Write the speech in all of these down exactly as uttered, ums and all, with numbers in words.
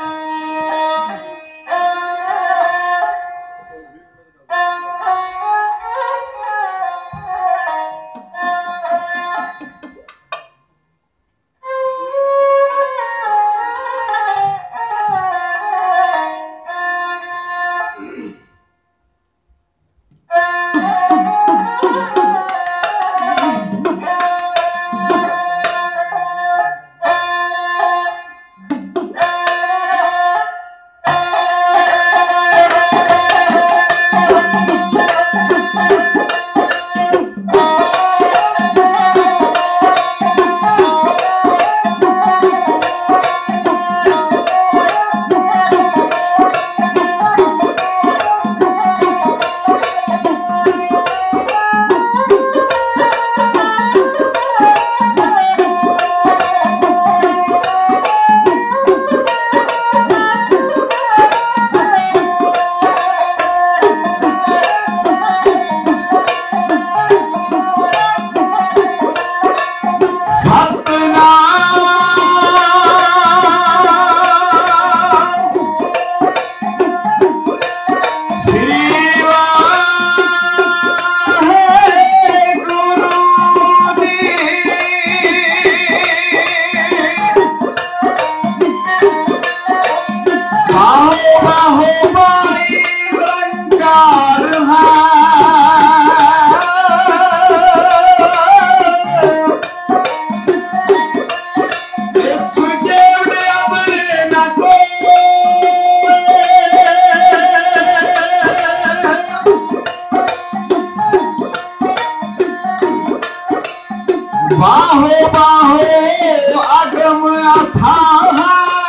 बाहो बाहो अगम अथाह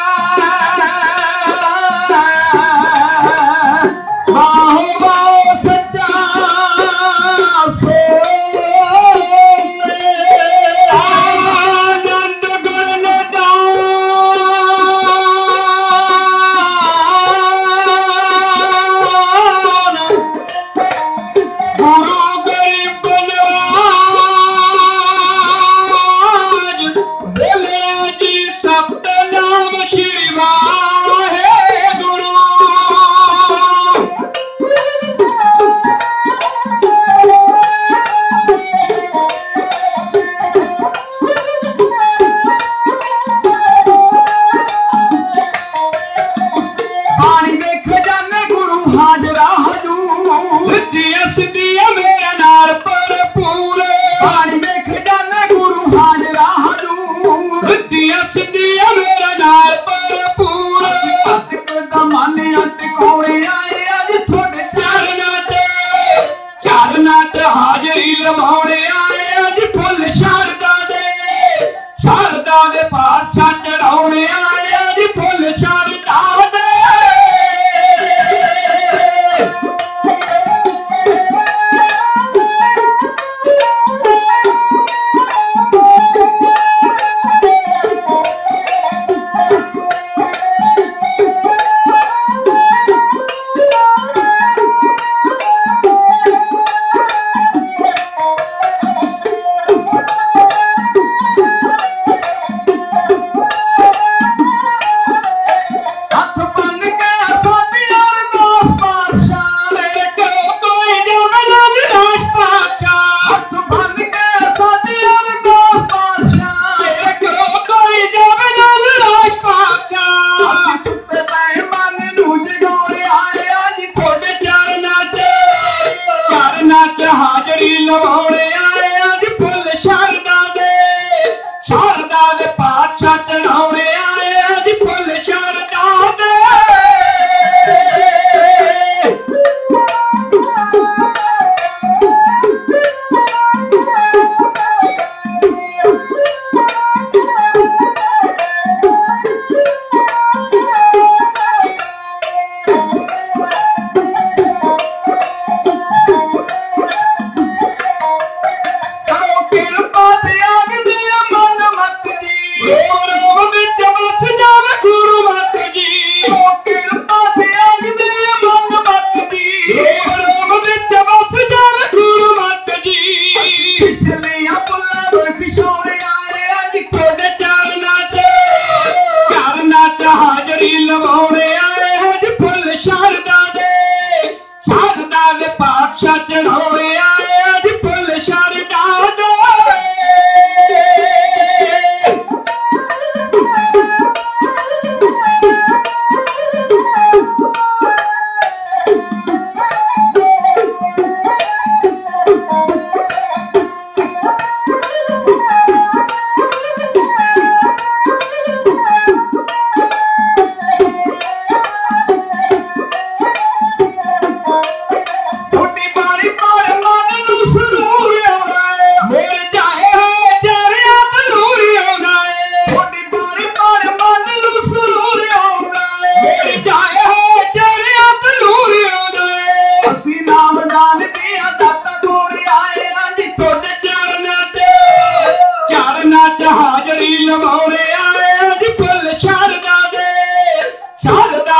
बाहो बाहो सच्चा आनंद गुण गुरु गरीब जी सप्त नाम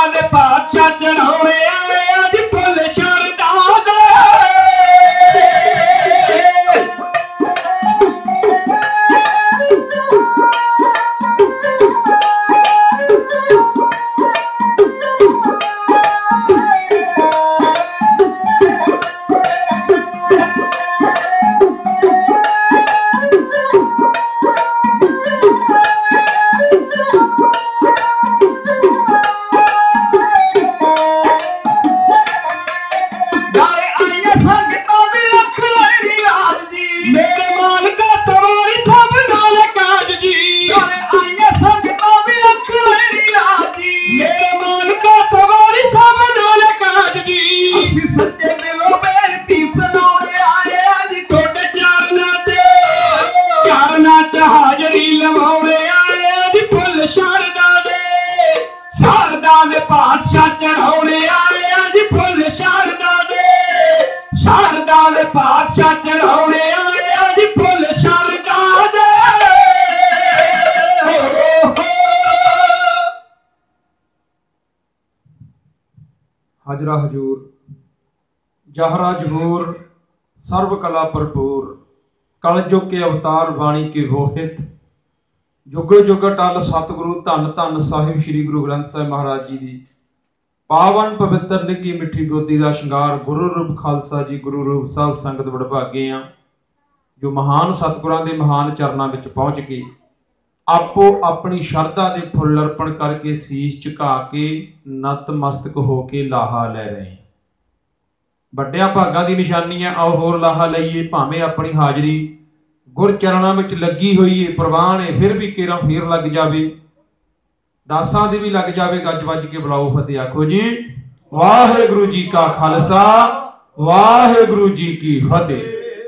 ਦੇ ਪਾਤਸ਼ਾਹ ਚੜਾਉਣੇ ਆਏ ਅੱਜ ਫੁੱਲ ਸ਼ਰਧਾ ਦੇ। ਪਾਤਸ਼ਾਹ ਚੜਾਉਣੇ ਆਏ ਅੱਜ ਫੁੱਲ ਸ਼ਰਧਾ ਦੇ। ਸ਼ਰਧਾ ਦੇ ਪਾਤਸ਼ਾਹ ਚੜਾਉਣੇ ਆਏ ਅੱਜ ਫੁੱਲ ਸ਼ਰਧਾ ਦੇ। ਹਾਜ਼ਰਾ ਹਜੂਰ ਜਹਰਾ ਜਹੂਰ सर्व कला भरपूर कल जुग के अवतार वाणी के वोहित जुग जुग टल सतगुरु धन धन साहिब श्री गुरु ग्रंथ साहिब महाराज जी की पावन पवित्र निकी मिठी गोदी का श्रृंगार गुरु रूप खालसा जी गुरु रूप साध संगत वडभागे आ जो महान सतगुरां दे महान चरणों में पहुँच के आपो अपनी शरधा के फुल अर्पण करके शीश झुका के नतमस्तक होके लाहा ले रहे हैं। ਵੱਡਿਆਂ ਭਾਗਾਂ ਦੀ ਨਿਸ਼ਾਨੀ ਹੈ। आओ होर लाहा लईए भावें अपनी हाजरी गुर चरणों में लगी हुई है प्रवान है फिर भी केरा फेर लग जाए दासां दी भी लग जाए गज वज के बुलाओ फतेह आखो जी वाहिगुरू जी का खालसा वाहिगुरू जी की फतेह।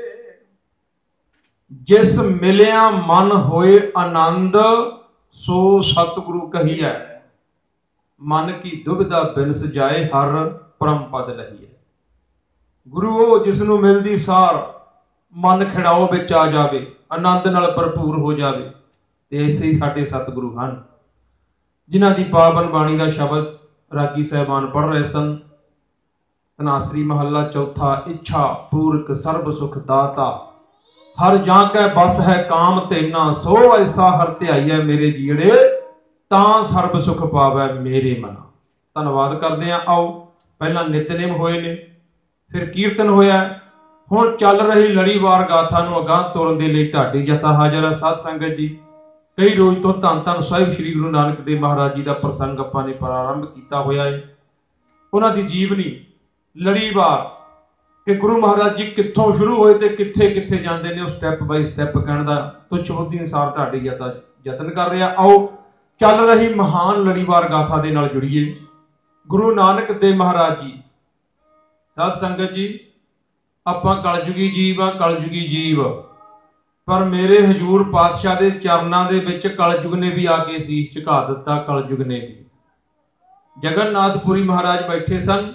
जिस मिलिया मन होए आनंद सो सतगुरु कहिए मन की दुविधा बिनस जाए हर परम पद लहीए। गुरु वो जिसनों मिलती सार मन खिड़ाओ विच आ जाए आनंद नाल भरपूर हो जाए ते ऐसे ही साडे सतगुरु हैं जिन्हां दी पावन बाणी का शब्द रागी साहिबान पढ़ रहे सन। धनासरी महला चौथा इच्छा पूरक सर्ब सुख दाता हर जां कै बस है काम तेना सो ऐसा हर ध्याईए मेरे जीड़े तां सर्ब सुख पावै मेरे मना। धन्नवाद करते हैं। आओ पहला नितनेम होए ने फिर कीर्तन होया हुण चल रही लड़ीवार गाथा नूं अगां तोरन दे लई ढाडी जथा हाज़र है। साध संगत जी कई रोज तो धन धन साहिब श्री गुरु नानक देव महाराज जी का प्रसंग आपां ने प्रारंभ किया होया है। उन्हां दी जीवनी लड़ीवार कि गुरु महाराज जी कित्थों शुरू होए ते कित्थे कित्थे जांदे ने स्टैप बाय स्टैप कहण दा तुच्छ बुद्धि अनुसार ढाडी जथा यतन कर रहा। आओ चल रही महान लड़ीवार गाथा दे नाल जुड़िए। गुरु नानक देव महाराज जी साध संगत जी आपां कलयुगी जीव आ कलयुगी जीव पर मेरे हजूर पातशाह दे चरनां दे विच कलयुग ने भी आके शीश झुका दिता। कलयुग ने भी जगन्नाथपुरी महाराज बैठे सन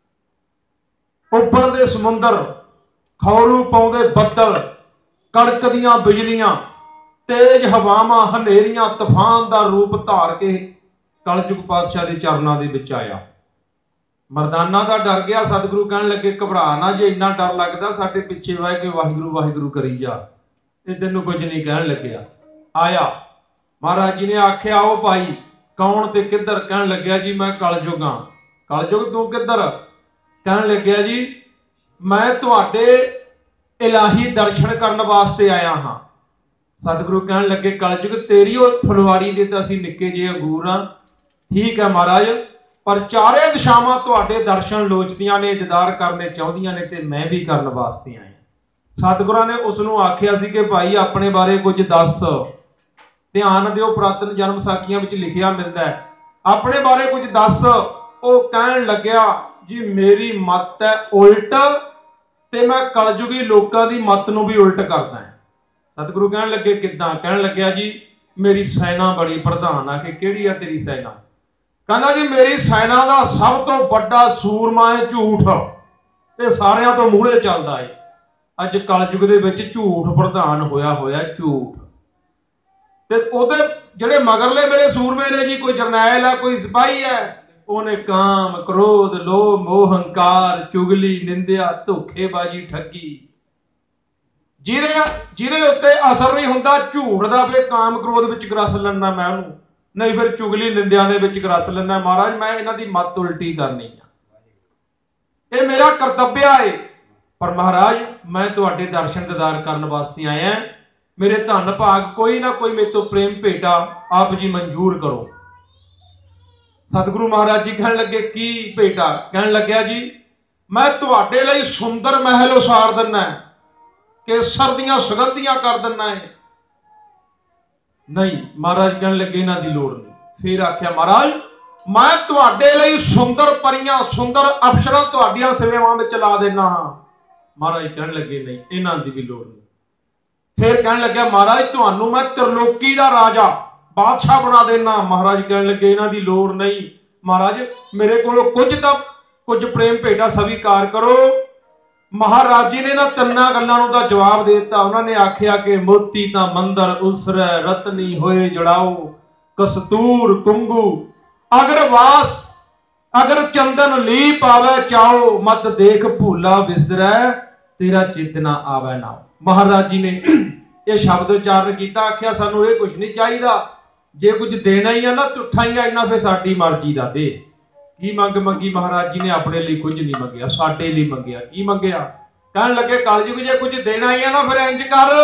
उबलदे समुंदर खौरू पाउंदे बदल कड़कदियां बिजलियां तेज हवावां हनेरियां तूफान का रूप धार के कलयुग पातशाह दे चरनां दे विच आया। मरदाना का डर गया। सतगुरु कहन लगे घबरा ना जे इन्ना डर लगता साडे पिछे वाह के वाहिगुरू वाहिगुरू करी जा ये तेन कुछ नहीं कहन लग्या। आया महाराज जी ने आख्या आओ भाई कौन ते किधर कहन लग्या जी मैं कलयुग हाँ। कलयुग तू किधर कहन लग्या जी मैं तुहाडे इलाही दर्शन करने वास्ते आया हाँ। सतगुरु कहन लगे कलयुग तेरी और फुलवाड़ी दे तां असीं निक्के जे अंगूर हाँ ठीक है महाराज पर चारे दिशावां तुहाडे दर्शन लोचदियां ने दीदार करने चाहुंदियां ने ते मैं भी करन वास्ते आया। सतगुरां ने उसनूं आखिया सी कि भाई अपने बारे कुछ दस ध्यान दिओ पुरातन जन्म साखियां विच लिखिया मिलदा है अपने बारे कुछ दस। वो कहन लग्या जी मेरी मत है उल्ट ते मैं कलयुगी लोकां दी मत नूं भी उल्ट करदा है। सतगुरु कहन लगे किदां कहन लग्या जी मेरी सैना बड़ी प्रधान आ कि किहड़ी आ तेरी सैना कहना जी मेरी सैना का सब तो बड़ा सूरमा है झूठ ये सारियां तो मूहरे चलता है। अज कलयुग दे विच झूठ प्रधान होया होया झूठ ते ओदे जिहड़े मगरले मेरे सूरमे ने जी कोई जरनैल है कोई सिपाही है ਉਹਨੇ ਕਾਮ ਕ੍ਰੋਧ ਲੋਭ ਮੋਹ ਹੰਕਾਰ ਚੁਗਲੀ ਨਿੰਦਿਆ ਧੋਖੇਬਾਜ਼ੀ ਠੱਗੀ ਜਿਹਦੇ ਜਿਹਦੇ ਉੱਤੇ ਅਸਰ ਨਹੀਂ ਹੁੰਦਾ ਝੂਠ ਦਾ, ਫਿਰ ਕਾਮ ਕ੍ਰੋਧ ਵਿੱਚ ਗਰਸ ਲੈਣਾ ਮੈਂ ਉਹਨੂੰ, ਨਹੀਂ ਫਿਰ ਚੁਗਲੀ ਨਿੰਦਿਆਂ ਦੇ ਵਿੱਚ ਗਰਸ ਲੈਣਾ। ਮਹਾਰਾਜ ਮੈਂ ਇਹਨਾਂ ਦੀ ਮੱਤ ਉਲਟੀ ਕਰਨੀ ਆ, ਇਹ ਮੇਰਾ ਕਰਤੱਵਿਆ ਏ। ਪਰ ਮਹਾਰਾਜ ਮੈਂ ਤੁਹਾਡੇ ਦਰਸ਼ਨ ਦੀਦਾਰ ਕਰਨ ਵਾਸਤੇ ਆਇਆ, ਮੇਰੇ ਧੰਨ ਭਾਗ ਕੋਈ ਨਾ ਕੋਈ ਮੇਰੇ ਤੋਂ ਪ੍ਰੇਮ ਭੇਟਾ ਆਪ ਜੀ ਮਨਜ਼ੂਰ ਕਰੋ। ਸਤਿਗੁਰੂ ਮਹਾਰਾਜ ਜੀ ਕਹਿਣ ਲੱਗੇ ਕੀ ਭੇਟਾ? ਕਹਿਣ ਲੱਗਿਆ ਜੀ ਮੈਂ ਤੁਹਾਡੇ ਲਈ ਸੁੰਦਰ ਮਹਿਲ ਉਸਾਰ ਦਿੰਨਾ, ਕੇਸਰ ਦੀਆਂ ਸੁਗੰਧੀਆਂ ਕਰ ਦਿੰਨਾ ਹੈ। ਨਹੀਂ, ਮਹਾਰਾਜ ਕਹਿਣ ਲੱਗੇ ਇਹਨਾਂ ਦੀ ਲੋੜ ਨਹੀਂ। ਫਿਰ ਆਖਿਆ ਮਹਾਰਾਜ ਮੈਂ ਤੁਹਾਡੇ ਲਈ ਸੁੰਦਰ ਪਰੀਆਂ ਸੁੰਦਰ ਅਫਸਰਾਂ ਤੁਹਾਡੀਆਂ ਸੇਵਾਵਾਂ ਵਿੱਚ ਲਾ ਦੇਣਾ ਹਾਂ। ਮਹਾਰਾਜ ਕਹਿਣ ਲੱਗੇ ਨਹੀਂ, ਇਹਨਾਂ ਦੀ ਵੀ ਲੋੜ ਨਹੀਂ। ਫਿਰ ਕਹਿਣ ਲੱਗਿਆ ਮਹਾਰਾਜ ਤੁਹਾਨੂੰ ਮੈਂ ਤ੍ਰਿਲੋਕੀ ਦਾ ਰਾਜਾ ਬਾਦਸ਼ਾਹ ਬਣਾ ਦੇਣਾ। ਮਹਾਰਾਜ ਕਹਿਣ ਲੱਗੇ ਇਹਨਾਂ ਦੀ ਲੋੜ ਨਹੀਂ। ਮਹਾਰਾਜ ਮੇਰੇ ਕੋਲੋਂ ਕੁਝ ਤਾਂ ਕੁਝ ਪ੍ਰੇਮ ਭੇਟਾ ਸਵੀਕਾਰ ਕਰੋ। ਮਹਾਰਾਜ ਜੀ ਨੇ ਨਾ ਤਿੰਨਾਂ ਗੱਲਾਂ ਨੂੰ ਤਾਂ ਜਵਾਬ ਦੇ ਦਿੱਤਾ। ਉਹਨਾਂ ਨੇ ਆਖਿਆ ਕਿ ਮੋਤੀ ਤਾਂ ਮੰਦਰ ਉਸਰੈ ਰਤਨੀ ਹੋਏ ਜੜਾਓ, ਕਸਤੂਰ ਕੁੰਗੂ ਅਗਰ ਵਾਸ ਅਗਰ ਚੰਦਨ ਲੀ ਪਾਵੇ ਚਾਓ, ਮਤ ਦੇਖ ਭੂਲਾ ਵਿਸਰੈ ਤੇਰਾ ਚਿਤ ਨਾ ਆਵੇ ਨਾ। ਮਹਾਰਾਜ ਜੀ ਨੇ ਇਹ ਸ਼ਬਦ ਉਚਾਰਨ ਕੀਤਾ, ਆਖਿਆ ਸਾਨੂੰ ਇਹ ਕੁਝ ਨਹੀਂ ਚਾਹੀਦਾ, ਜੇ ਕੁਝ ਦੇਣਾ ਹੀ ਆ ਨਾ ਤੁਠਾਈਆਂ ਇਹਨਾਂ ਫਿਰ ਸਾਡੀ ਮਰਜ਼ੀ ਦਾ ਦੇ। ਕੀ ਮੰਗ ਮੰਗੀ? ਮਹਾਰਾਜ ਜੀ ਨੇ ਆਪਣੇ ਲਈ ਕੁਝ ਨਹੀਂ ਮੰਗਿਆ, ਸਾਡੇ ਲਈ ਮੰਗਿਆ। ਕੀ ਮੰਗਿਆ? ਕਹਿਣ ਲੱਗੇ ਕਲਯੁਗ ਜੇ ਕੁਝ ਦੇਣਾ ਹੀ ਆ ਨਾ ਫਿਰ ਇੰਜ ਕਰ,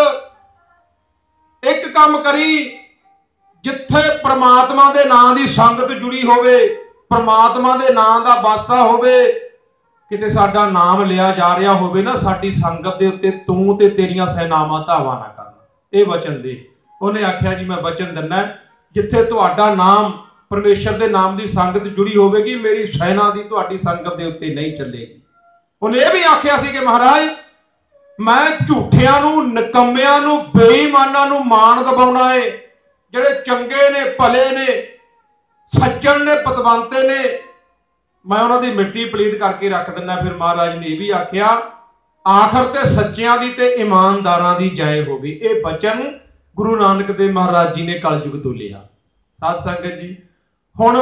ਇੱਕ ਕੰਮ ਕਰੀ, ਜਿੱਥੇ ਪ੍ਰਮਾਤਮਾ ਦੇ ਨਾਂ ਦੀ ਸੰਗਤ ਜੁੜੀ ਹੋਵੇ, ਪ੍ਰਮਾਤਮਾ ਦੇ ਨਾਂ ਦਾ ਵਾਸਾ ਹੋਵੇ, ਕਿਤੇ ਸਾਡਾ ਨਾਮ ਲਿਆ ਜਾ ਰਿਹਾ ਹੋਵੇ ਨਾ, ਸਾਡੀ ਸੰਗਤ ਦੇ ਉੱਤੇ ਤੂੰ ਤੇ ਤੇਰੀਆਂ ਸੈਨਾਵਾਂ ਧਾਵਾ ਨਾ ਕਰਨ, ਇਹ ਵਚਨ ਦੇ। ਉਹਨੇ ਆਖਿਆ ਜੀ ਮੈਂ ਵਚਨ ਦਿੰਦਾ, ਜਿੱਥੇ ਤੁਹਾਡਾ ਨਾਮ ਪਰਮੇਸ਼ਰ ਦੇ ਨਾਮ ਦੀ ਸੰਗਤ ਜੁੜੀ ਹੋਵੇਗੀ, ਮੇਰੀ ਸੈਨਾ ਦੀ ਤੁਹਾਡੀ ਸੰਗਤ ਦੇ ਉੱਤੇ ਨਹੀਂ ਚੱਲੇਗੀ। ਉਹਨੇ ਇਹ ਵੀ ਆਖਿਆ ਸੀ ਕਿ ਮਹਾਰਾਜ ਮੈਂ ਝੂਠਿਆਂ ਨੂੰ, ਨਿਕੰਮਿਆਂ ਨੂੰ, ਬੇਈਮਾਨਾਂ ਨੂੰ ਮਾਣ ਦਿਵਾਉਣਾ ਏ। ਜਿਹੜੇ ਚੰਗੇ ਨੇ, ਭਲੇ ਨੇ, ਸੱਜਣ ਨੇ, ਪਤਵੰਤੇ ਨੇ, ਮੈਂ ਉਹਨਾਂ ਦੀ ਮਿੱਟੀ ਪਲੀਤ ਕਰਕੇ ਰੱਖ ਦਿੰਦਾ। ਫਿਰ ਮਹਾਰਾਜ ਨੇ ਇਹ ਵੀ ਆਖਿਆ ਆਖਰ ਤੇ ਸੱਚਿਆਂ ਦੀ ਤੇ ਇਮਾਨਦਾਰਾਂ ਦੀ ਜੈ ਹੋਵੇ। ਇਹ ਬਚਨ ਗੁਰੂ ਨਾਨਕ ਦੇਵ ਮਹਾਰਾਜ ਜੀ ਨੇ ਕਲਯੁਗ ਤੋਂ ਲਿਆ। ਸਾਧ ਸੰਗਤ ਜੀ, ਹੁਣ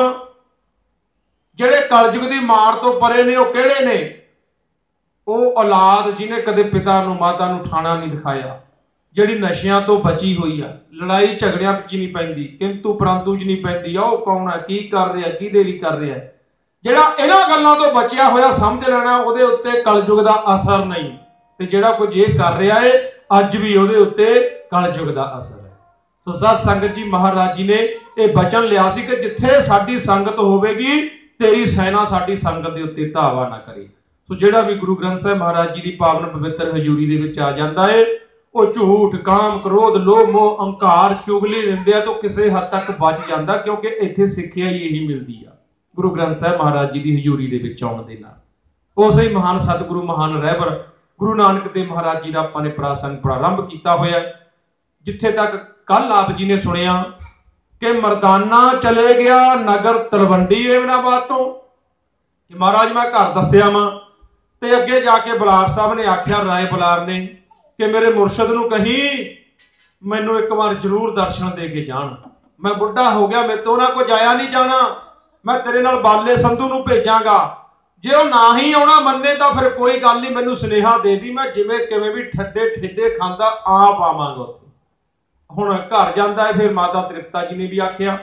ਜਿਹੜੇ ਕਲਯੁਗ ਦੀ ਮਾਰ ਤੋਂ ਪਰੇ ਨੇ ਉਹ ਕਿਹੜੇ ਨੇ? ਉਹ ਔਲਾਦ ਜਿਹਨੇ ਕਦੇ ਪਿਤਾ ਨੂੰ ਮਾਤਾ ਨੂੰ ਠਾਣਾ ਨਹੀਂ ਦਿਖਾਇਆ, ਜਿਹੜੀ ਨਸ਼ਿਆਂ ਤੋਂ ਬਚੀ ਹੋਈ ਆ, ਲੜਾਈ ਝਗੜਿਆਂ ਵਿੱਚ ਨਹੀਂ ਪੈਂਦੀ, ਕਿੰਤੂ ਪਰੰਤੂ ਚ ਨਹੀਂ ਪੈਂਦੀ। ਉਹ ਕੌਣ ਹੈ, ਕੀ ਕਰ ਰਿਹਾ, ਕਿਹਦੇ ਲਈ ਕਰ ਰਿਹਾ, ਜਿਹੜਾ ਇਹਨਾਂ ਗੱਲਾਂ ਤੋਂ ਬਚਿਆ ਹੋਇਆ ਸਮਝ ਲੈਣਾ ਉਹਦੇ ਉੱਤੇ ਕਲਯੁਗ ਦਾ ਅਸਰ ਨਹੀਂ, ਤੇ ਜਿਹੜਾ ਕੁਝ ਇਹ ਕਰ ਰਿਹਾ ਹੈ ਅੱਜ ਵੀ ਉਹਦੇ ਉੱਤੇ ਕਲਯੁਗ ਦਾ ਅਸਰ ਹੈ। ਸੋ ਸਾਧ ਸੰਗਤ ਜੀ, ਮਹਾਰਾਜ ਜੀ ਨੇ ਇਹ ਬਚਨ ਲਿਆ ਸੀ ਕਿ ਜਿੱਥੇ ਸਾਡੀ ਸੰਗਤ ਹੋਵੇਗੀ ਤੇਰੀ ਸੈਨਾ ਸਾਡੀ ਸੰਗਤ ਦੇ ਉੱਤੇ ਧਾਵਾ ਨਾ ਕਰੇ। ਸੋ ਜਿਹੜਾ ਵੀ ਗੁਰੂ ਗ੍ਰੰਥ ਸਾਹਿਬ ਮਹਾਰਾਜ ਜੀ ਦੀ ਪਾਵਨ ਪਵਿੱਤਰ ਹਜ਼ੂਰੀ ਦੇ ਵਿੱਚ ਆ ਜਾਂਦਾ ਹੈ, ਉਹ ਝੂਠ, ਕਾਮ, ਕ੍ਰੋਧ, ਲੋਭ, ਮੋਹ, ਹੰਕਾਰ, ਚੁਗਲੀ, ਨਿੰਦਿਆ ਤੋਂ ਕਿਸੇ ਹੱਦ ਤੱਕ ਬਚ ਜਾਂਦਾ, ਕਿਉਂਕਿ ਇੱਥੇ ਸਿੱਖਿਆ ਹੀ ਇਹੀ ਮਿਲਦੀ ਆ ਗੁਰੂ ਗ੍ਰੰਥ ਸਾਹਿਬ ਮਹਾਰਾਜ ਜੀ ਦੀ ਹਜ਼ੂਰੀ ਦੇ ਵਿੱਚ ਆਉਣ ਦੇ ਨਾਲ। ਉਸੇ ਹੀ ਮਹਾਨ ਸਤਿਗੁਰੂ, ਮਹਾਨ ਰਹਿਬਰ ਗੁਰੂ ਨਾਨਕ ਦੇਵ ਮਹਾਰਾਜ ਜੀ ਦਾ ਆਪਾਂ ਨੇ ਪ੍ਰਾਸੰਗ ਪ੍ਰਾਰੰਭ ਕੀਤਾ ਹੋਇਆ। ਜਿੱਥੇ ਤੱਕ ਕੱਲ ਆਪ ਜੀ ਨੇ ਸੁਣਿਆ ਕਿ ਮਰਦਾਨਾ ਚਲੇ ਗਿਆ ਨਗਰ ਤਲਵੰਡੀ ਏਮਨਾਬਾਦ ਤੋਂ, ਕਿ ਮਹਾਰਾਜ ਮੈਂ ਘਰ ਦੱਸਿਆ ਵਾਂ, ਤੇ ਅੱਗੇ ਜਾ ਕੇ ਬੁਲਾਰ ਸਾਹਿਬ ਨੇ ਆਖਿਆ, ਰਾਏ ਬੁਲਾਰ ਨੇ, ਕਿ ਮੇਰੇ ਮੁਰਸ਼ਦ ਨੂੰ ਕਹੀਂ ਮੈਨੂੰ ਇੱਕ ਵਾਰ ਜ਼ਰੂਰ ਦਰਸ਼ਨ ਦੇ ਕੇ ਜਾਣ, ਮੈਂ ਬੁੱਢਾ ਹੋ ਗਿਆ, ਮੇਰੇ ਤੋਂ ਉਹਨਾਂ ਕੋਲ ਜਾਇਆ ਨਹੀਂ ਜਾਣਾ, ਮੈਂ ਤੇਰੇ ਨਾਲ ਬਾਲੇ ਸੰਧੂ ਨੂੰ ਭੇਜਾਂਗਾ, ਜੇ ਉਹ ਨਾ ਹੀ ਆਉਣਾ ਮੰਨੇ ਤਾਂ ਫਿਰ ਕੋਈ ਗੱਲ ਨਹੀਂ, ਮੈਨੂੰ ਸੁਨੇਹਾ ਦੇ ਦੀ, ਮੈਂ ਜਿਵੇਂ ਕਿਵੇਂ ਵੀ ਠੱਡੇ ਠੇਡੇ ਖਾਂਦਾ ਆਪ ਆਵਾਂਗਾ ਉੱਥੇ। ਹੁਣ ਘਰ ਜਾਂਦਾ ਹੈ, ਫਿਰ ਮਾਤਾ ਤ੍ਰਿਪਤਾ ਜੀ ਨੇ ਵੀ ਆਖਿਆ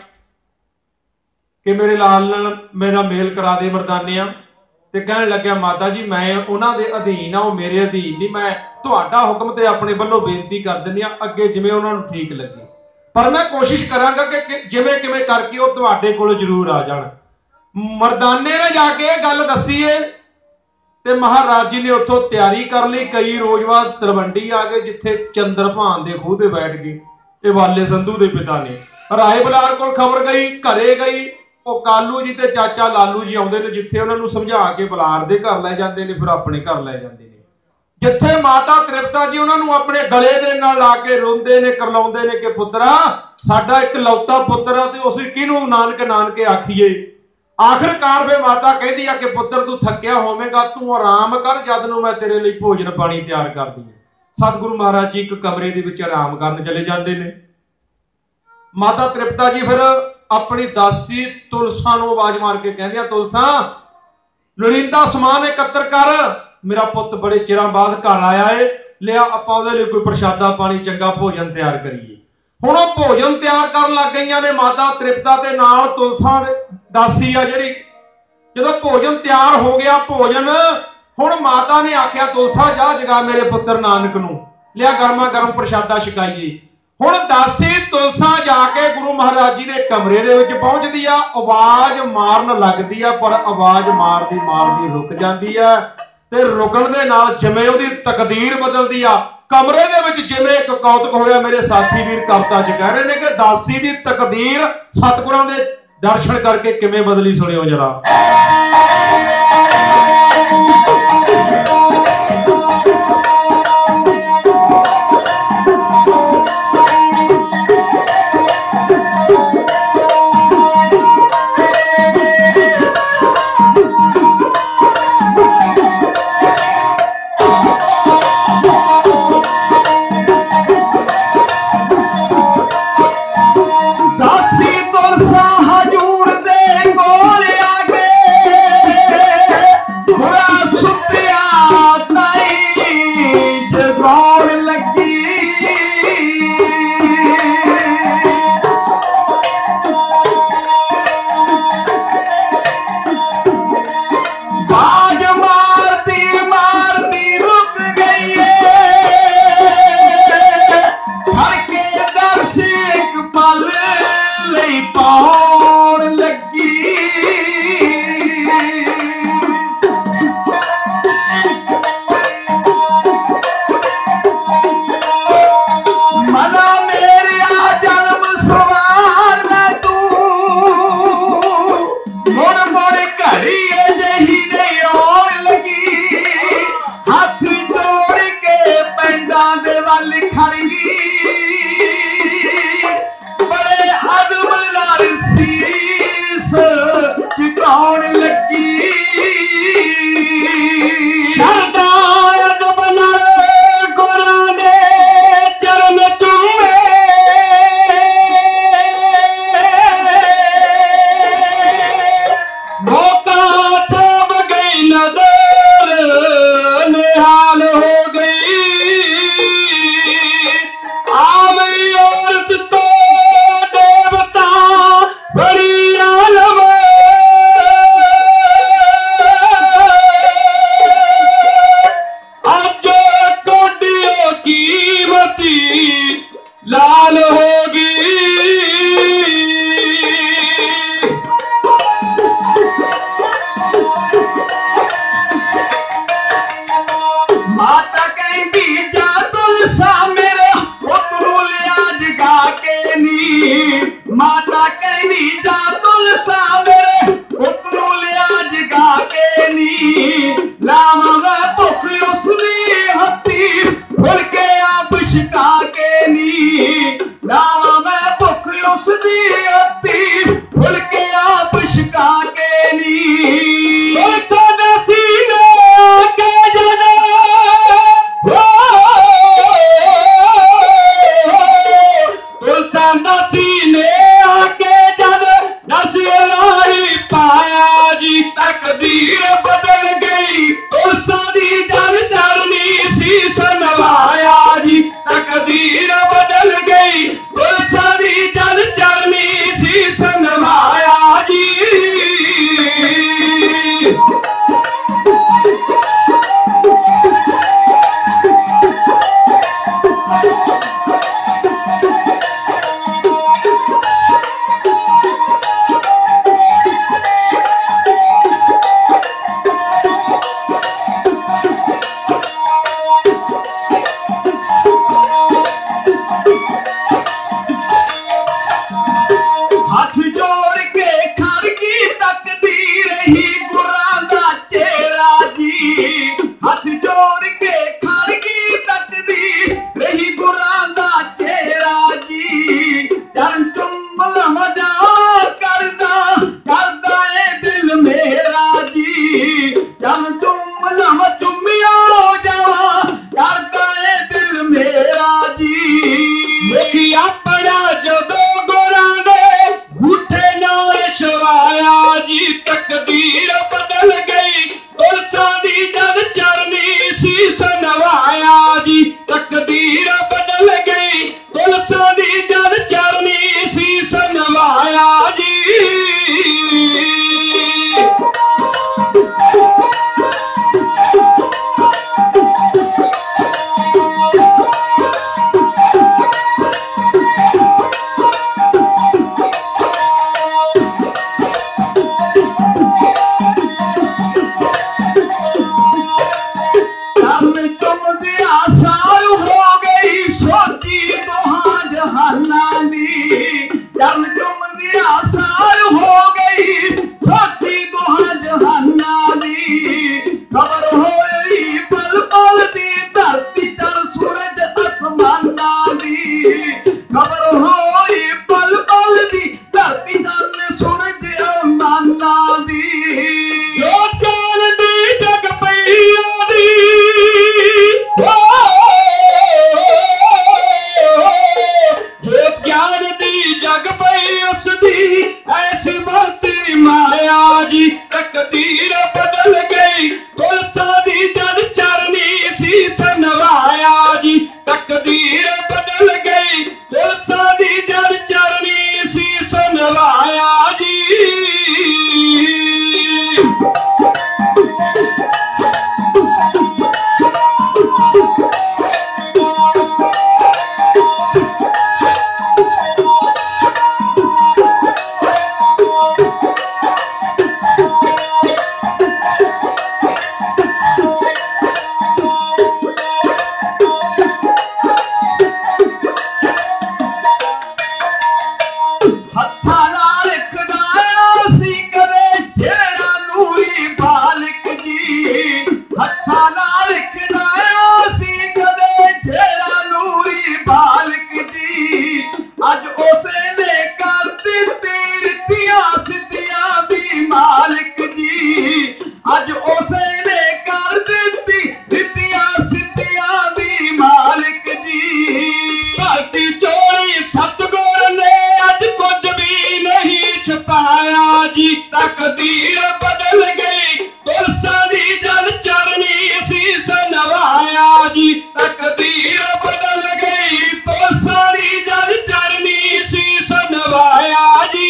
ਕਿ ਮੇਰੇ ਲਾਲ ਨਾਲ ਮੇਰਾ ਮੇਲ ਕਰਾ ਦੇ ਮਰਦਾਨਿਆਂ, ਤੇ ਕਹਿਣ ਲੱਗਿਆ ਮਾਤਾ ਜੀ ਮੈਂ ਉਹਨਾਂ ਦੇ ਅਧੀਨ ਆ, ਉਹ ਮੇਰੇ ਅਧੀਨ ਨਹੀਂ, ਮੈਂ ਤੁਹਾਡਾ ਹੁਕਮ ਤੇ ਆਪਣੇ ਵੱਲੋਂ ਬੇਨਤੀ ਕਰ ਦਿੰਦੀ ਆ, ਅੱਗੇ ਜਿਵੇਂ ਉਹਨਾਂ ਨੂੰ ਠੀਕ ਲੱਗੇ, ਪਰ ਮੈਂ ਕੋਸ਼ਿਸ਼ ਕਰਾਂਗਾ ਕਿ ਜਿਵੇਂ ਕਿਵੇਂ ਕਰਕੇ ਉਹ ਤੁਹਾਡੇ ਕੋਲ ਜ਼ਰੂਰ ਆ ਜਾਣ। ਮਰਦਾਨੇ ਨੇ ਜਾ ਕੇ ਇਹ ਗੱਲ ਦੱਸੀ ਏ, ਤੇ ਮਹਾਰਾਜ ਜੀ ਨੇ ਉੱਥੋਂ ਤਿਆਰੀ ਕਰ ਲਈ। ਕਈ ਰੋਜ਼ ਬਾਅਦ ਤਲਵੰਡੀ ਆ ਗਏ, ਜਿੱਥੇ ਚੰਦਰਭਾਨ ਦੇ ਖੂਹ ਤੇ ਬੈਠ ਗਏ। ਇਹ ਬਾਲੇ ਸੰਧੂ ਦੇ ਪਿਤਾ ਨੇ ਰਾਏ ਬੁਲਾਰ ਕੋਲ ਖਬਰ ਗਈ, ਘਰੇ ਗਈ, ਉਹ ਕਾਲੂ ਜੀ ਤੇ ਚਾਚਾ ਲਾਲੂ ਜੀ ਆਉਂਦੇ ਨੇ, ਜਿੱਥੇ ਉਹਨਾਂ ਨੂੰ ਸਮਝਾ ਕੇ ਬੁਲਾਰ ਦੇ ਘਰ ਲੈ ਜਾਂਦੇ ਨੇ, ਫਿਰ ਆਪਣੇ ਘਰ ਲੈ ਜਾਂਦੇ ਨੇ, ਜਿੱਥੇ ਮਾਤਾ ਤ੍ਰਿਪਤਾ ਜੀ ਉਹਨਾਂ ਨੂੰ ਆਪਣੇ ਗਲੇ ਦੇ ਨਾਲ ਲਾ ਕੇ ਰੋਂਦੇ ਨੇ, ਕਰਲਾਉਂਦੇ ਨੇ ਕਿ ਪੁੱਤਰਾ ਸਾਡਾ ਇੱਕ ਲੌਤਾ ਪੁੱਤਰ ਆ, ਤੇ ਅਸੀਂ ਕਿਹਨੂੰ ਨਾਨਕ ਨਾਨਕੇ ਆਖੀਏ। ਆਖਿਰਕਾਰ ਵੇ ਮਾਤਾ ਕਹਿੰਦੀ ਆ ਕਿ ਪੁੱਤਰ ਤੂੰ ਥੱਕਿਆ ਹੋਵੇਂਗਾ, ਤੂੰ ਆਰਾਮ ਕਰ, ਜਦ ਨੂੰ ਮੈਂ ਤੇਰੇ ਲਈ ਭੋਜਨ ਪਾਣੀ ਤਿਆਰ ਕਰਦੀ ਹਾਂ। ਸਤਿਗੁਰੂ ਮਹਾਰਾਜ ਜੀ ਇੱਕ ਕਮਰੇ ਦੇ ਵਿੱਚ ਆਰਾਮ ਕਰਨ ਚਲੇ ਜਾਂਦੇ ਨੇ। ਮਾਤਾ ਤ੍ਰਿਪਤਾ ਜੀ ਫਿਰ अपनी दासी तुलसा नूं आवाज मार के कहंदियां, तुलसा लोड़ींदा समान एकत्र कर, मेरा पुੱਤ बड़े चिरां बाद घर आया है, लिया आपां उहदे लई कोई प्रशादा पानी चंगा भोजन तैयार करिए। हुण ओह भोजन तैयार करन लग गईयां ने माता तृप्ता ते नाल तुलसा दासी आ जिहड़ी। जदों भोजन तैयार हो गया, भोजन हुण माता ने आख्या तुलसा जा जगा मेरे पुत्र नानक नूं, लिया गर्मा गर्म प्रशादा छकाइए। हुण दासी तुलसा जाके गुरु महाराज जी दे कमरे दे विच पहुंचदी आ, आवाज मारन लगदी आ, पर आवाज मारदी मारदी रुक जांदी आ ते रुकण दे नाल जिवें उहदी तकदीर बदलदी आ। कमरे दे विच जिवें एक कौतक होया, मेरे साथी वीर कविता च कह रहे ने कि दासी दी तकदीर सतगुरां दे दर्शन करके किवें बदली, सुणिओ जरा। खबर होई पल पल दी धरती जाने सूरज आसमाना दी जो जान दी जग पई ओदी जो ज्ञान दी जग पई उसदी ऐसी बढ़ती माया जी तकदीर बदल गई तुलसा दी जद चरनी शीस नवाया जी तकदीर बदल गई तुलसा दी जद चरनी शीस नवाया जी हत्थां नाल खड़ाया सी कदे जेड़ा नूरी बालिक जी हत्थां नाल खड़ाया सी कदे जेड़ा नूरी बालिक जी अज उसे ने कर दित्ती रितियां सिद्धियां दी मालिक जी अज उसे ने कर दित्ती रितियां सिद्धियां दी मालिक जी धरती चोरी सतगुर ने अज कुछ भी नहीं छुपाया जी तकदीर बदल गई तुलसा दी जल चरनी शीस नवाया जी तकदीर बदल गई तुलसा दी जल चरनी शीस नवाया जी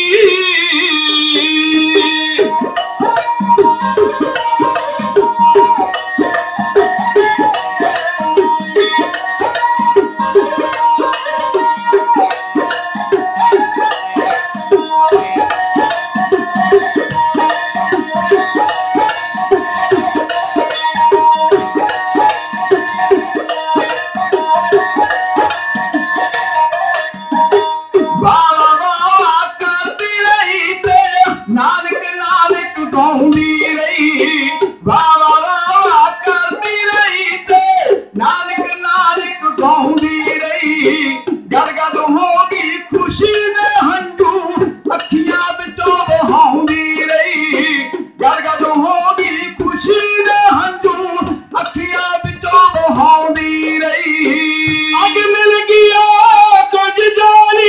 वाह वाह करती रही ते नानक नानक गाउंदी रही वाह वाह करती रही ते नानक नानक गाउंदी रही गदगद होगी खुशी दे हंझू अखियां विचों बहाउंदी रही गदगद होगी खुशी दे हंझू अखियां विचों बहाउंदी रही अज मिल गया कुछ जानी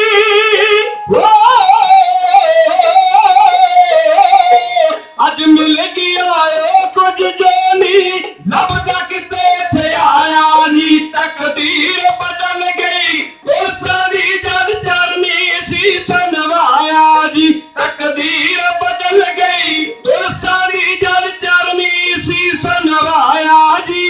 अज मिल गया कुछ जानी लभदा किते थे आया नी तकदीर बदल गई तुलसा दी जद चरनी शीस नवाया जी तकदीर बदल गई तुलसा दी जद चरनी शीस नवाया जी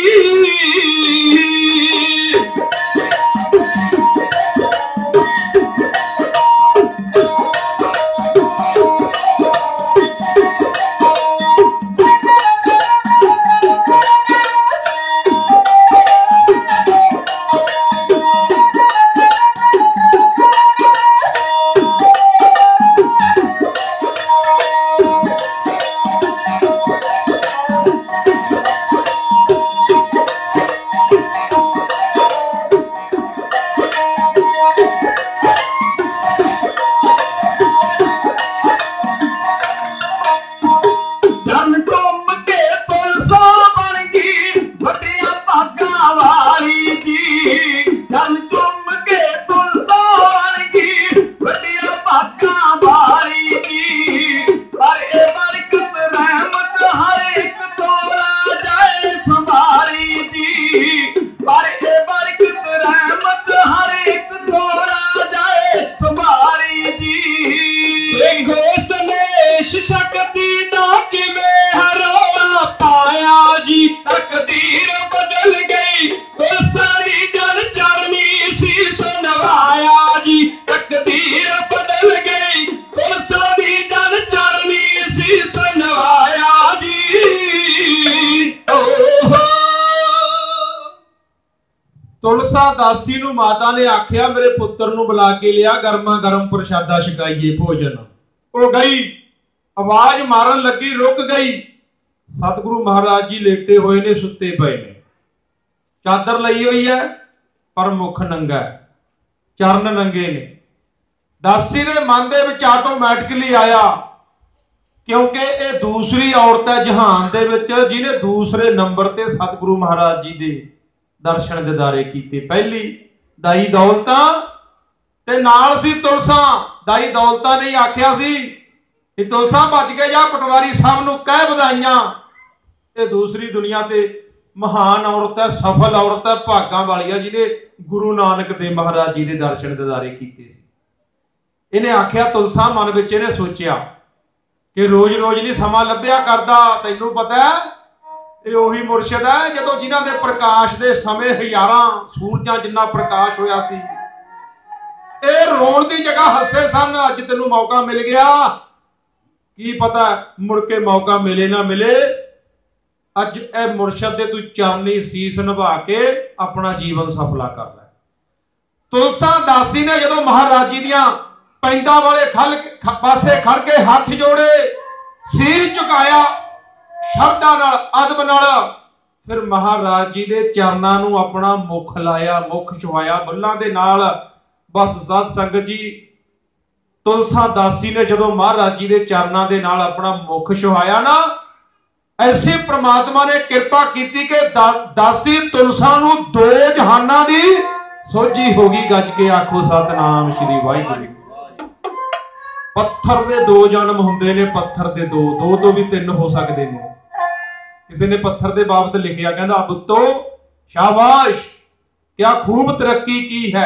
जन टुम के तुलसा बन गई वड्डियां भागां वाली जी जन टुम के तुलसा बन गई वड्डियां भागां वाली जी पर ए बरकत रहमत हर एक तोला जाए संभाली जी पर ए बरकत रहमत हर एक तोला जाए संभाली जी देखो सनेश शक्ति ना किवें हरोला पाया जी तकदीर बदल गई तुलसा दी जल चरनी शीस नवाया जी तकदीर बदल गई तुलसा दी जल चरनी शीस नवाया जी ओहो ਤੁਲਸਾ ਦਾਸੀ ਨੂੰ ਮਾਤਾ ਨੇ ਆਖਿਆ ਮੇਰੇ ਪੁੱਤਰ ਨੂੰ ਬੁਲਾ ਕੇ ਲਿਆ ਗਰਮਾ ਗਰਮ ਪ੍ਰਸ਼ਾਦਾ ਛਕਾਈਏ ਭੋਜਨ ਉਹ ਗਈ ਆਵਾਜ਼ ਮਾਰਨ ਲੱਗੀ ਰੁਕ ਗਈ ਸਤਿਗੁਰੂ ਮਹਾਰਾਜ ਜੀ ਲੇਟੇ ਹੋਏ ਨੇ ਸੁੱਤੇ ਪਏ ਨੇ ਚਾਦਰ ਲਈ ਹੋਈ ਹੈ ਪਰ ਮੁਖ ਨੰਗਾ ਚਰਨ ਨੰਗੇ ਨੇ। ਦਾਸੀ ਦੇ ਮਨ ਦੇ ਵਿੱਚ ਆਟੋਮੈਟਿਕਲੀ ਆਇਆ, ਕਿਉਂਕਿ ਇਹ ਦੂਸਰੀ ਔਰਤ ਹੈ ਜਹਾਨ ਦੇ ਵਿੱਚ ਜਿਹਨੇ ਦੂਸਰੇ ਨੰਬਰ ਤੇ ਸਤਿਗੁਰੂ ਮਹਾਰਾਜ ਜੀ ਦੇ ਦਰਸ਼ਨ ਦਿਦਾਰੇ ਕੀਤੇ। ਪਹਿਲੀ ਦਾਈ ਦੌਲਤਾਂ ਤੇ ਨਾਲ ਸੀ ਤੁਲਸਾਂ। ਦਾਈ ਦੌਲਤਾਂ ਨੇ ਆਖਿਆ ਸੀ ਕਿ ਤੁਲਸਾਂ ਬਚ ਕੇ ਜਾ, ਪਟਵਾਰੀ ਸਾਹਿਬ ਨੂੰ ਕਹਿ ਵਧਾਈਆਂ। ਇਹ ਦੂਸਰੀ ਦੁਨੀਆ ਤੇ ਮਹਾਨ ਔਰਤ ਹੈ, ਸਫਲ ਔਰਤ ਹੈ, ਭਾਗਾਂ ਵਾਲੀ ਹੈ ਜਿਹਨੇ ਗੁਰੂ ਨਾਨਕ ਦੇਵ ਮਹਾਰਾਜ ਜੀ ਦੇ ਦਰਸ਼ਨ ਦਿਦਾਰੇ ਕੀਤੇ ਸੀ। ਇਹਨੇ ਆਖਿਆ ਤੁਲਸਾਂ, ਮਨ ਵਿੱਚ ਇਹਨੇ ਸੋਚਿਆ ਕਿ ਰੋਜ਼ ਰੋਜ਼ ਨਹੀਂ ਸਮਾਂ ਲੱਭਿਆ ਕਰਦਾ। ਤੈਨੂੰ ਪਤਾ ਇਹ ਉਹੀ ਮੁਰਸ਼ਿਦ ਹੈ ਜਦੋਂ ਜਿਨ੍ਹਾਂ ਦੇ ਪ੍ਰਕਾਸ਼ ਦੇ ਸਮੇਂ ਹਜ਼ਾਰਾਂ ਸੂਰਜਾਂ ਜਿੰਨਾ ਪ੍ਰਕਾਸ਼ ਹੋਇਆ ਸੀ। ਇਹ ਰੋਣ ਦੀ ਜਗ੍ਹਾ ਹੱਸੇ ਸਨ। ਅੱਜ ਤੈਨੂੰ ਮੌਕਾ ਮਿਲ ਗਿਆ, ਕੀ ਪਤਾ ਮੁੜ ਕੇ ਮੌਕਾ ਮਿਲੇ ਨਾ ਮਿਲੇ। ਅੱਜ ਇਹ ਮੁਰਸ਼ਿਦ ਦੇ ਤੂੰ ਚਰਨੀ ਸੀਸ ਨਿਭਾ ਕੇ ਆਪਣਾ ਜੀਵਨ ਸਫਲਾ ਕਰ ਲੈ। ਤੁਲਸਾਂ ਦਾਸੀ ਨੇ ਜਦੋਂ ਮਹਾਰਾਜ ਜੀ ਦੀਆਂ ਪੈਂਦਾਂ ਵਾਲੇ ਖਲ ਪਾਸੇ ਖੜ ਕੇ ਹੱਥ ਜੋੜੇ, ਸੀਸ ਝੁਕਾਇਆ ਸ਼ਰਧਾ ਨਾਲ, ਅਦਬ ਨਾਲ, ਫਿਰ ਮਹਾਰਾਜ ਜੀ ਦੇ ਚਰਨਾਂ ਨੂੰ ਆਪਣਾ ਮੁਖ ਲਾਇਆ, ਮੁਖ ਛੁਆਇਆ ਬੁੱਲਾਂ ਦੇ ਨਾਲ। ਬਸ ਸਤ ਸੰਗਤ ਜੀ, ਤੁਲਸਾਂ ਦਾਸੀ ਨੇ ਜਦੋਂ ਮਹਾਰਾਜ ਜੀ ਦੇ ਚਰਨਾਂ ਦੇ ਨਾਲ ਆਪਣਾ ਮੁਖ ਛੁਆਇਆ ਨਾ, ਐਸੀ ਪ੍ਰਮਾਤਮਾ ਨੇ ਕਿਰਪਾ ਕੀਤੀ ਕਿ ਦਾਸੀ ਤੁਲਸਾਂ ਨੂੰ ਦੋ ਜਹਾਨਾਂ ਦੀ ਸੋਝੀ ਹੋ ਗਈ। ਗੱਜ ਕੇ ਆਖੋ ਸਤਨਾਮ ਸ਼੍ਰੀ ਵਾਹਿਗੁਰੂ। ਪੱਥਰ ਦੇ ਦੋ ਜਨਮ ਹੁੰਦੇ ਨੇ, ਪੱਥਰ ਦੇ ਦੋ, ਦੋ ਤੋਂ ਵੀ ਤਿੰਨ ਹੋ ਸਕਦੇ ਨੇ। ਕਿਸੇ ਨੇ ਪੱਥਰ ਦੇ ਬਾਬਤ ਲਿਖਿਆ, ਕਹਿੰਦਾ ਪੁੱਤੋ शाबाश, क्या खूब तरक्की की है।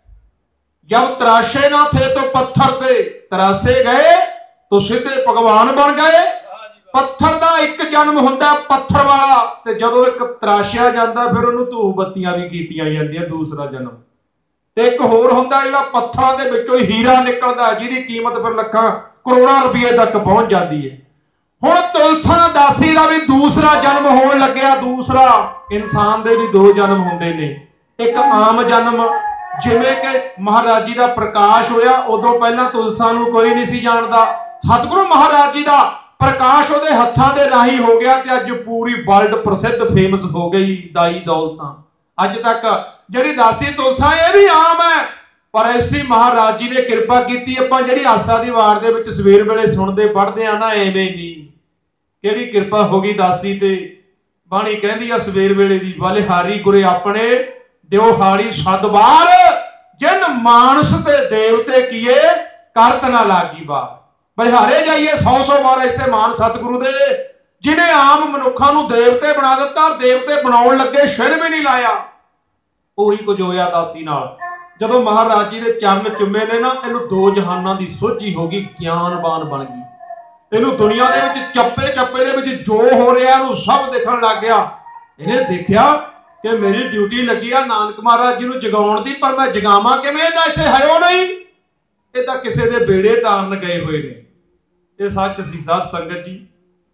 जब तराशे ना थे तो पत्थर थे, तराशे गए तो सीधे भगवान बन गए। पत्थर का एक जन्म हुंदा पत्थर वाला, ते जदों एक तराशिया जांदा फिर उहनूं धूप बत्तियां भी कीतियां जांदियां, दूसरा जन्म। ते एक होर हुंदा जिहड़ा पत्थरां दे विचों हीरा निकलदा, जिहदी कीमत फिर लखां करोड़ां रुपए तक पहुंच जाती है। हुण तुलसां दासी का भी दूसरा जन्म होण लग्या। दूसरा इंसान दे भी दो जन्म हुंदे ने। एक आम जन्म, जिवें कि महाराज जी का प्रकाश होया, उदों पहलां तुलसां नूं कोई नहीं सी जानदा। सतगुरु महाराज जी का प्रकाश उहदे हत्थां दे राही हो गया ते अज पूरी वर्ल्ड प्रसिद्ध फेमस हो गई दाई दौलतां। अज तक जिहड़ी दासी तुलसां ये भी आम है, पर ऐसी महाराज जी ने किरपा की। आपां जिहड़ी आसा दी वार दे विच सवेर वेले सुणदे पढ़दे आ ना, एवें नहीं, किहड़ी किरपा हो गई दासी ते। बाणी कहंदी आ सवेर वेले दी, बलिहारी गुरे अपने दिओ हाड़ी सदवार, जिन मानस ते देवते किए करत ना लागी बार। बलिहारे जाइए सौ सौ बार ऐसे मान सतगुरु दे, जिन्हें आम मनुखा नूं देवते बना दिता, देवते बनाउण लगे शिर भी नहीं लाया। ਉਹੀ ਕੁਝ ਹੋਇਆ ਦਾਸੀ ਨਾਲ। ਜਦੋਂ ਮਹਾਰਾਜ ਜੀ ਦੇ ਚਰਨ ਚੁੰਮੇ ਨੇ ਨਾ, ਇਹਨੂੰ ਦੋ ਜਹਾਨਾਂ ਦੀ ਸੋਝੀ ਹੋ ਗਈ, ਗਿਆਨਵਾਨ ਬਣ ਗਈ। ਇਹਨੂੰ ਦੁਨੀਆ ਦੇ ਵਿੱਚ ਚੱਪੇ ਚੱਪੇ ਦੇ ਵਿੱਚ ਜੋ ਹੋ ਰਿਹਾ ਇਹਨੂੰ ਸਭ ਦੇਖਣ ਲੱਗ ਗਿਆ। ਇਹਨੇ ਦੇਖਿਆ ਕਿ ਮੇਰੀ ਡਿਊਟੀ ਲੱਗੀ ਆ ਨਾਨਕ ਮਹਾਰਾਜ ਜੀ ਨੂੰ ਜਗਾਉਣ ਦੀ, ਪਰ ਮੈਂ ਜਗਾਵਾਂ ਕਿਵੇਂ? ਇਹਦਾ ਇੱਥੇ ਹੈ ਉਹ ਨਹੀਂ, ਇਹ ਤਾਂ ਕਿਸੇ ਦੇ ਬੇੜੇ ਤਾਰਨ ਗਏ ਹੋਏ ਨੇ। ਇਹ ਸੱਚ ਸੀ ਸਾਧ ਸੰਗਤ ਜੀ।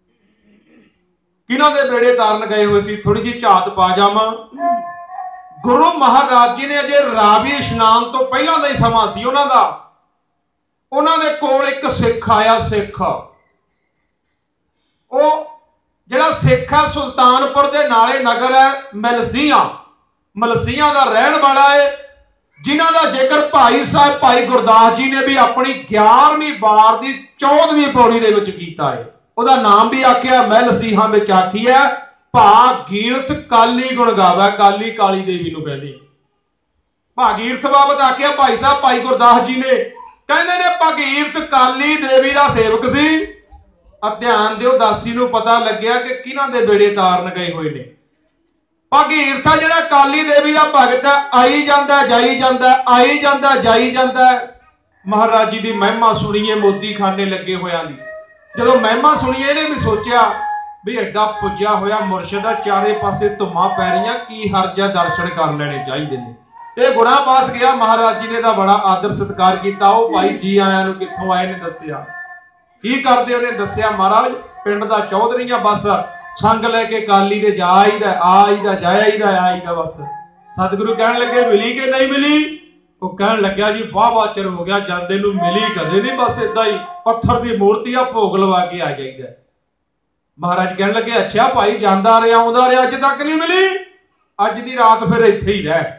ਕਿਹਨਾਂ ਦੇ ਬੇੜੇ ਤਾਰਨ ਗਏ ਹੋਏ ਸੀ? ਥੋੜੀ ਜਿਹੀ ਝਾਤ ਪਾ ਜਾਵਾਂ। गुरु महाराज जी ने अजे रावी इशनान तो पहला का ही समा सी उन्हां दा। उन्हां दे कोल एक सिख आया। सिख ओ जिहड़ा सिख है सुल्तानपुर दे नाले नगर है मलसियां, मलसियां दा रहन वाला है, जिन्हां दा जिक्र भाई साहब भाई गुरदास जी ने भी अपनी ग्यारहवीं बार दी चौदहवीं पौड़ी दे विच कीता है। उहदा नाम भी आखिया महलसीहां विच आखी है, भागीरथ काली गुण गावा। काली काली देवी नूं कहंदे। भागीरथ बाबत आखिया भाई साहब भाई गुरदास जी ने, कहंदे ने भागीरथ काली देवी दा सेवक सी। ध्यान दिओ, दासी नूं पता लग्या कि किन्हां दे बेड़े तारन गए होए ने। भागीरथ जिहड़ा काली देवी दा भगत है, आई जांदा जाई जांदा, आई जांदा जाई जांदा। महाराज जी दी महिमा सुणीए, मोदी खाने लगे होयां दी। जदों महिमा सुणीए इहने भी सोचिया भी एडा पुज्या होया मुर्शिद दा, चारे पासे धुम्मां पै रहीआं, की हर्ज है दर्शन कर लेने चाहिए ने। ये गुणा पास गया। महाराज जी ने दा बड़ा आदर सत्कार किया। ओ भाई जी आया नूं कित्थों आए ने दस्सिया, की करदे उहने दस्सिया, महाराज पिंड दा चौधरी आ, बस संग लैके काली दे जा आईदा आईदा जा आईदा आईदा। बस सतगुरु कहण लगे मिली कि नहीं मिली? वो कहण लग्या जी वाह वाह चिर हो गया जांदे नूं मिली कदे नहीं, बस इदां ही पत्थर दी मूर्ति आ, भोग लवा के आ जाईदा। महाराज कहने लगे अच्छा भाई, जांदा रहा आउंदा रहा, अज तक नहीं मिली, अज दी रात फिर इत्थे ही रह।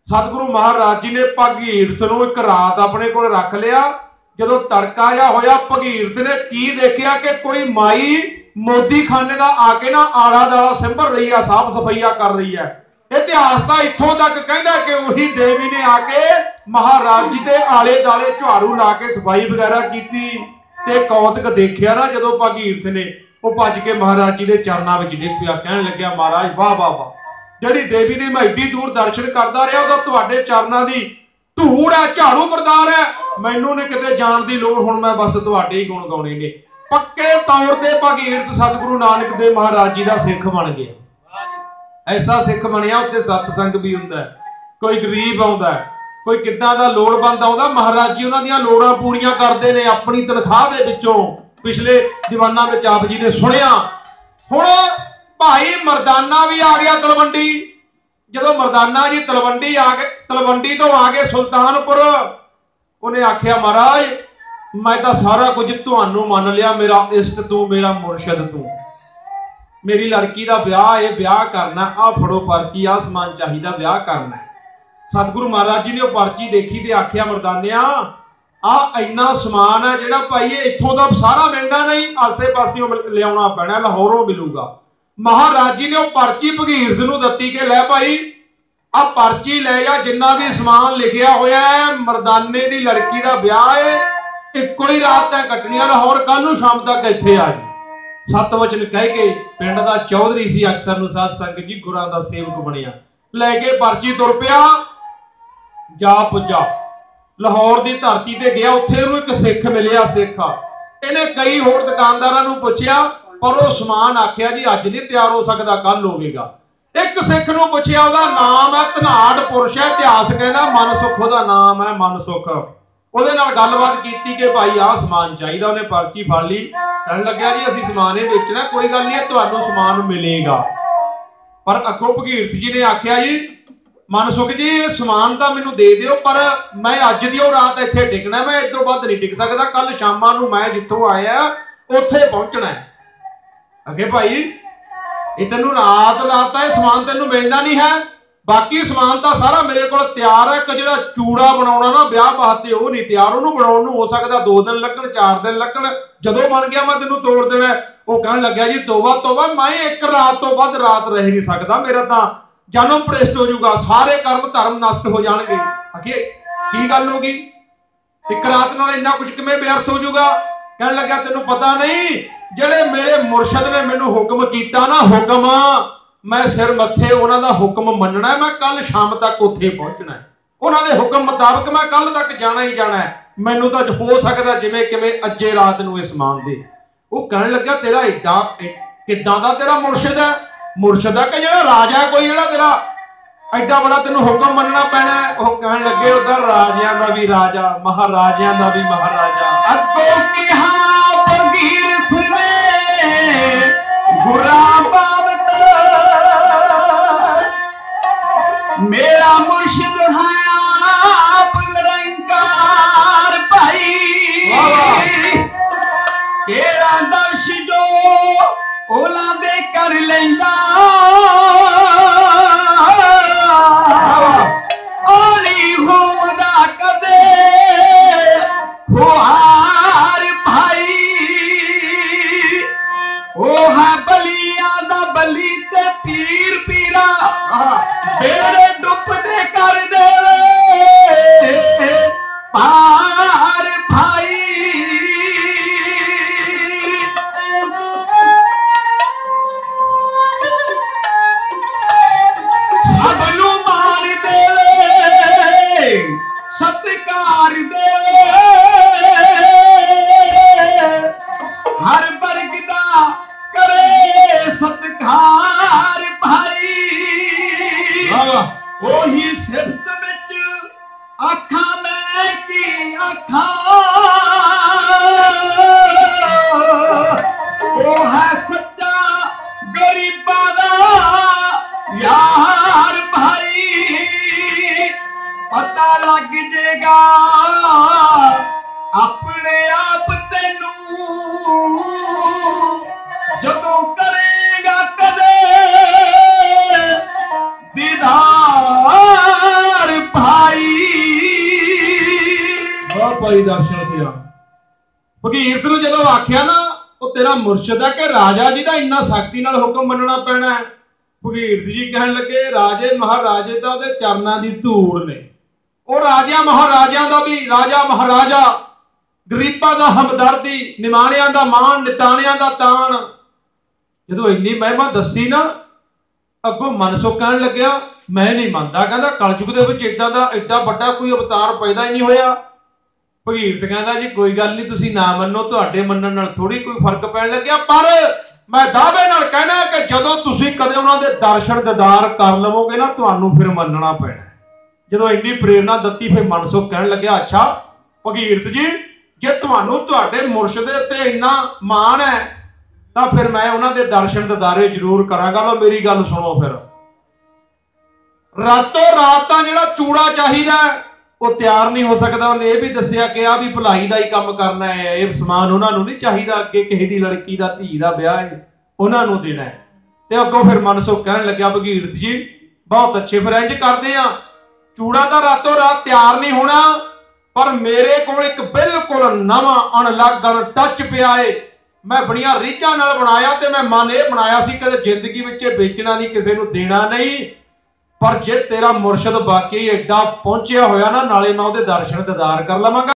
सतगुरु महाराज जी ने भगीरथ नूं एक रात अपने कोल रख लिया। जदों तड़का जा होया भगीरथ ने की देखिया कि कोई माई मोदी खाने का आके ना आला दाला सिंभर रही है, साफ सफाइया कर रही है। इतिहास का इत्थों तक कहता कि वही देवी ने आके महाराज जी के आले दाले झाड़ू ला के सफाई वगैरह की ते कौतक देखिया ना जदों भगीरथ ने वो भज के महाराज जी के चरणों में डिग पिया, कहन लग्या महाराज वाह वाह वाह, जिहड़ी देवी ने मैं एड्डी दूर दर्शन करता रहा उहदा तुहाडे चरणों की धूड़ है, झाड़ू बरदार है, मैनू ने किते जाण दी लोड़, हुण मैं बस तुहाडे ही गुण गाउणे ने। पक्के तौर पर भगीरथ सतगुरु नानक देव महाराज जी का सिख बन गया। ऐसा सिख बनया उत्ते सतसंग भी हुंदा है, कोई गरीब आउंदा है, कोई किद्दां दा लोड़वंद आउंदा, महाराज जी उन्हां दीयां लोड़ां पूरीआं करदे ने अपनी तनखाह दे विचों। पिछले दीवाना विच आप जी ने सुनिया। हुण भाई मरदाना भी आ गया तलवंडी। जदों मरदाना जी तलवंडी आ गए, तलवंडी तो आ गए सुल्तानपुर, उन्हें आख्या महाराज मैं तो सारा कुछ तुहानू मान लिया, मेरा इष्ट तू, मेरा मुर्शद तू, मेरी लड़की का ब्याह ये ब्याह करना, आ फड़ो पर्ची, आ समान चाहिए ब्याह करना। सतगुरु महाराज जी ने वो पर्ची देखी ते आख्या मरदानिया आ इन्ना समान है जिहड़ा भाई इत्थों दा सारा मिलना नहीं, आसे पासियों लियाउणा पैना, लाहौरों मिलूगा। महाराज जी ने वो पर्ची भगीरथ नूं दत्ती के लै भाई आ पर्ची ले जा, जिन्ना भी समान लिखिया होया है मरदाने दी लड़की का ब्याह है, इक्को ही रात तैं कटनी, लाहौर कल नूं शाम तक इत्थे आ जी। सत वचन कह के पिंड दा चौधरी सी अक्सर नूं साध संगत जी गुरां दा सेवक बनिया, लैके पर्ची तुर पिया, जा पुजा लाहौर की धरती ते गया। उत्थे उहनूं एक सिख मिलिया, सिख इहने कई होर दुकानदारां नूं पुछया पर वो समान आख्या जी अज नहीं तैयार हो सकता, कल होवेगा। एक सिख नूं पुछया, उहदा नाम है धनाड़ पुरुष है, इतिहास कहना मनसुख उहदा नाम है, मनसुख। ਉਹਦੇ ਨਾਲ ਗੱਲਬਾत ਕੀਤੀ कि भाई आ समान चाहिए, ਉਹਨੇ पर्ची फड़ ली, कहन लग्या जी ਅਸੀਂ समान ही बेचना, कोई गल नहीं ਤੁਹਾਨੂੰ समान मिलेगा। पर अगों भगीरथ जी ने आख्या जी मनसुख जी समान तो मैनू दे दिओ, पर मैं अज दी रात इत्थे टिकना, मैं इस तो वध नहीं टिक सकदा, कल शामां नूं मैं जिथों आया उत्थे पहुंचना है। अगे भाई ये तेनू रात रात है समान तेनू मिलना नहीं है, बाकी समान तो सारा मेरे को तैयार है। जिहड़ा चूड़ा बनाउणा ना ब्याह वास्ते वो नहीं तैयार, उहनूं बनाउण नूं हो सकदा दो दिन लगण, चार दिन लगण, जदों बन गया मैं तेनू तोड़ देना। वो कहण लग्या जी तोबा तोबा, मैं एक रात तो वध रात रह नहीं सकदा, मेरा तां जन्म भ्रिष्ट हो जाऊगा, सारे कर्म धर्म नष्ट हो जाएंगे। आखिए की गल होगी, एक रात नाल इन्ना कुछ किवें व्यर्थ हो जाऊगा। कहण लग्या तेनू पता नहीं, जिहड़े मेरे मुर्शद ने मैनू हुक्म कीता ना, हुक्म मैं सिर मत्थे उन्हां दा हुक्म मनना है, मैं कल शाम तक उत्थे पहुंचना है, उन्हां दे हुक्म मुताबिक मैं कल तक जाना ही जाना है, मैनू तां हो सकदा जिवें किवें अज्जे रात नूं इह समान दे। वो कहण लग्या तेरा एडा किदां दा तेरा मुर्शद है, मुर्शद है कि जिहड़ा राजा है कोई, जिहड़ा तेरा एडा बड़ा तेनू हुक्म मनना पैना है। वो कहण लगे उधर राजियां दा भी राजा, महाराजियां दा भी महाराजा। अगों कहा भगीरथ ने गुरा बावत, मेरा मुर्शिद है आप निरंकार भाई, तेरा दर्श जो ओला दे कर लेंदा, ओली होदा कदे खुहार भाई, ओ है बलिया दा बली ते पीर पीरा, बेड़े डुबदे कर दे पार भाई। सबनू मार दे सत्कार दे, हर वर्ग दा करे सत्कार भाई। ओही सिफत विच आखा मैं की आखा, ओ है सच्चा गरीबा दा यार भाई। पता लग जेगा अपने आप तेनू, जदों करेगा कदे दीदार ਲਓ ਭਾਈ ਦਰਸ਼ਨ ਸਿਆ। ਭਗੀਰਥ ਨੂੰ ਜਦੋਂ ਆਖਿਆ ਨਾ ਉਹ ਤੇਰਾ ਮੁਰਸ਼ਿਦ ਹੈ ਕਿ ਰਾਜਾ ਜੀ ਦਾ ਇੰਨਾ ਸਖਤੀ ਨਾਲ ਹੁਕਮ ਮੰਨਣਾ ਪੈਣਾ ਹੈ। ਭਗੀਰਥ ਜੀ ਕਹਿਣ ਲੱਗੇ ਰਾਜੇ ਮਹਾਰਾਜੇ ਤਾਂ ਉਹਦੇ ਚਰਨਾਂ ਦੀ ਧੂੜ ਨੇ। ਉਹ ਰਾਜਿਆਂ ਮਹਾਰਾਜਿਆਂ ਦਾ ਵੀ ਰਾਜਾ ਮਹਾਰਾਜਾ, ਗਰੀਬਾਂ ਦਾ ਹਮਦਰਦੀ, ਨਿਮਾਣਿਆਂ ਦਾ ਮਾਣ, ਨਿਤਾਣਿਆਂ ਦਾ ਤਾਣ। ਜਦੋਂ ਇੰਨੀ ਮਹਿਮਾ ਦੱਸੀ ਨਾ ਅੱਗੋਂ ਮਨਸੁਖ ਕਹਿਣ ਲੱਗਿਆ ਮੈਂ ਨਹੀਂ ਮੰਨਦਾ, ਕਹਿੰਦਾ ਕਲਯੁਗ ਦੇ ਵਿੱਚ ਏਦਾਂ ਦਾ ਏਡਾ ਵੱਡਾ ਕੋਈ ਅਵਤਾਰ ਪੈਦਾ ਹੀ ਨਹੀਂ ਹੋਇਆ। ਭਗੀਰਥ ਕਹਿੰਦਾ ਜੀ ਕੋਈ ਗੱਲ ਨਹੀਂ, ਤੁਸੀਂ ਨਾ ਮੰਨੋ, ਤੁਹਾਡੇ ਮੰਨਣ ਨਾਲ ਥੋੜੀ ਕੋਈ ਫਰਕ ਪੈਣ ਲੱਗਿਆ, ਪਰ ਮੈਂ ਦਾਅਵੇ ਨਾਲ ਕਹਿਣਾ ਕਿ ਜਦੋਂ ਤੁਸੀਂ ਕਦੇ ਉਹਨਾਂ ਦੇ ਦਰਸ਼ਨ ਦੀਦਾਰ ਕਰ ਲਵੋਗੇ ਨਾ ਤੁਹਾਨੂੰ ਫਿਰ ਮੰਨਣਾ ਪੈਣਾ। ਜਦੋਂ ਇੰਨੀ ਪ੍ਰੇਰਨਾ ਦਿੱਤੀ ਫਿਰ ਮਨਸੁਖ ਕਹਿਣ ਲੱਗਿਆ ਅੱਛਾ ਭਗੀਰਥ ਜੀ ਜੇ ਤੁਹਾਨੂੰ ਤੁਹਾਡੇ ਮੁਰਸ਼ਿਦ ਤੇ ਇੰਨਾ ਮਾਣ ਹੈ ਤਾਂ ਫਿਰ ਮੈਂ ਉਹਨਾਂ ਦੇ ਦਰਸ਼ਨ ਦੀਦਾਰੇ ਜ਼ਰੂਰ ਕਰਾਂਗਾ। ਲਓ ਮੇਰੀ ਗੱਲ ਸੁਣੋ। ਫਿਰ ਰਾਤੋਂ ਰਾਤ ਤਾਂ ਜਿਹੜਾ ਚੂੜਾ ਚਾਹੀਦਾ ਉਹ ਤਿਆਰ ਨਹੀਂ ਹੋ ਸਕਦਾ। ਉਹਨੇ ਇਹ ਵੀ ਦੱਸਿਆ ਕਿ ਆ ਵੀ ਭਲਾਈ ਦਾ ਹੀ ਕੰਮ ਕਰਨਾ ਹੈ, ਇਹ ਸਮਾਨ ਉਹਨਾਂ ਨੂੰ ਨਹੀਂ ਚਾਹੀਦਾ, ਅੱਗੇ ਕਿਸੇ ਦੀ ਲੜਕੀ ਦਾ ਧੀ ਦਾ ਵਿਆਹ ਹੈ ਉਹਨਾਂ ਨੂੰ ਦੇਣਾ ਹੈ। ਤੇ ਅੱਗੋਂ ਫਿਰ ਮਨਸੁਖ ਕਹਿਣ ਲੱਗਿਆ ਭਗੀਰਥ ਜੀ ਬਹੁਤ ਅੱਛੇ, ਫਿਰ ਇੰਝ ਕਰਦੇ ਆ ਚੂੜਾ ਤਾਂ ਰਾਤੋਂ ਰਾਤ ਤਿਆਰ ਨਹੀਂ ਹੋਣਾ, ਪਰ ਮੇਰੇ ਕੋਲ ਇੱਕ ਬਿਲਕੁਲ ਨਵਾਂ ਅਣਲੱਗ ਟੱਚ ਪਿਆ ਏ। ਮੈਂ ਬੜੀਆਂ ਰੀਝਾਂ ਨਾਲ ਬਣਾਇਆ ਤੇ ਮੈਂ ਮਨ ਇਹ ਬਣਾਇਆ ਸੀ ਕਦੇ ਜ਼ਿੰਦਗੀ ਵਿੱਚ ਇਹ ਵੇਚਣਾ ਨਹੀਂ, ਕਿਸੇ ਨੂੰ ਦੇਣਾ ਨਹੀਂ, ਪਰ ਜੇ ਤੇਰਾ ਮੁਰਸ਼ਿਦ ਬਾਕੀ ਐਡਾ ਪਹੁੰਚਿਆ ਹੋਇਆ ਨਾ ਨਾਲੇ ਮੈਂ ਉਹਦੇ ਦਰਸ਼ਨ ਦੀਦਾਰ ਕਰ ਲਵਾਂਗਾ।